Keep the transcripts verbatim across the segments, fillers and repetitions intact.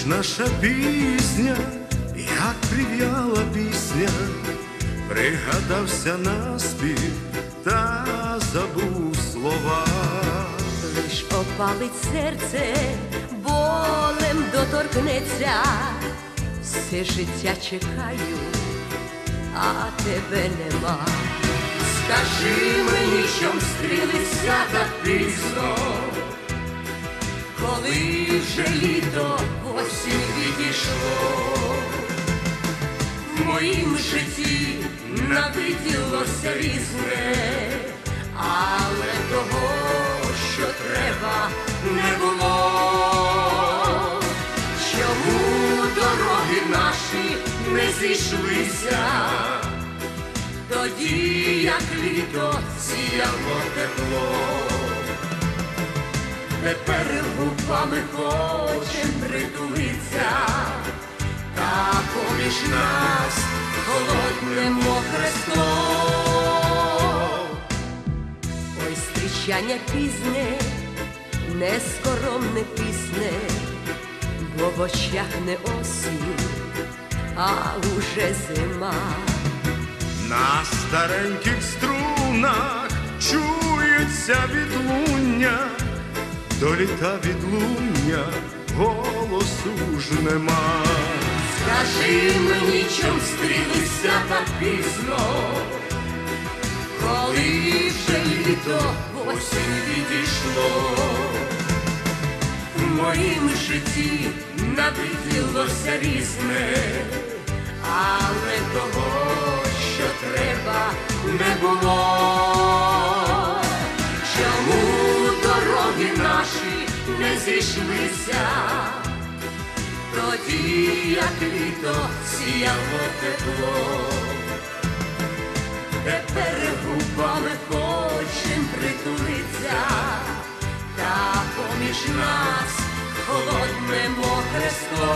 наша пісня, як прив'яла пісня, пригадався наспів та забув слова. Лиш опалить серце, болем доторкнеться, все життя чекаю, а тебе нема. Скажи мені, що встрілися так пізно, коли вже літо осінь відійшло. В моїм житті навиділося різне, але того, що треба, не було. Чому дороги наші не зійшлися тоді, як літо сіяло тепло? Тепер губами хочем притулиться, та поміж нас холодне мокре скло. Ой, зустрічання пізне, нескоромне пісне, бо в очах не осінь, а уже зима. На стареньких струнах чується відлуння, до літа відлуння голосу ж нема. Скажи мені, чом встрілися так пізно, коли вже літо осінь відійшло. В моїм житті навиділося різне, але того, що треба, не було. Чому дороги наші не зійшлися тоді, як літо сіяло тепло? Тепер губами хочем притулиться, та поміж нас холодне мокре скло.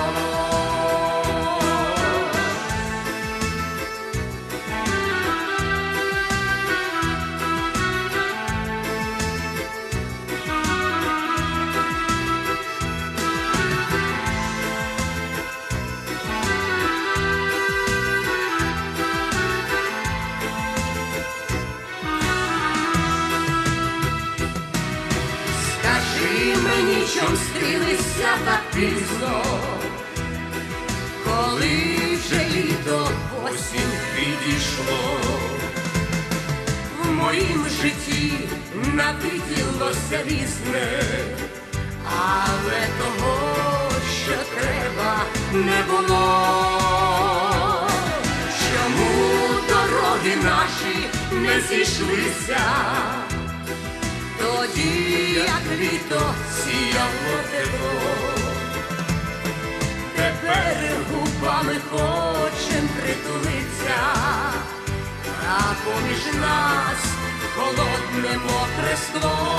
Мені чом стрілися так пізно, коли вже літо осінь відійшло. В моїм житті навиділося різне, але того, що треба, не було. Чому дороги наші не зійшлися тоді, як літо сіяло тепло? Тепер губами хочем притулиться, а поміж нас холодне мокре скло.